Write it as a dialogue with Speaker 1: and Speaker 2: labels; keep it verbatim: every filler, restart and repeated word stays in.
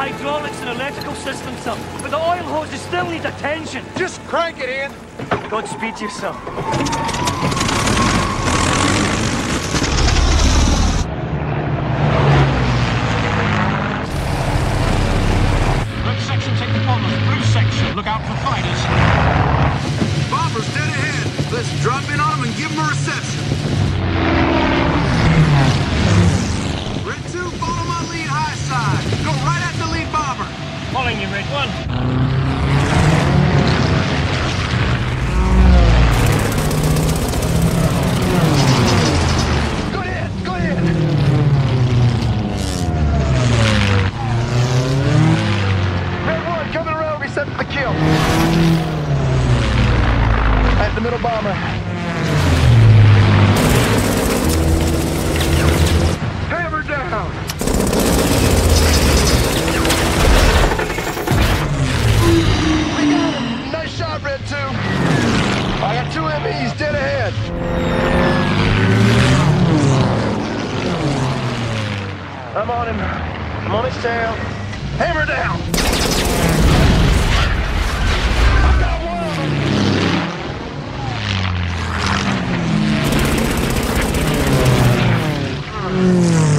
Speaker 1: hydraulics and electrical system, sir. But the oil hoses still need attention.
Speaker 2: Just crank it in.
Speaker 1: Godspeed to you, sir.
Speaker 3: Red section taking bombers. Blue section, look out for fighters.
Speaker 4: Bombers dead ahead. Let's drop in on them and give them a reception. Red two, follow my lead high side. Go right at the lead bomber.
Speaker 1: Following you, Red one.
Speaker 2: Good hit, good hit. Red one, coming around, reset the kill. At the middle bomber. Hammer down. We got him. Nice shot, Red two. I got two M Es dead ahead. I'm on him. I'm on his tail. Hammer down. I got one of them.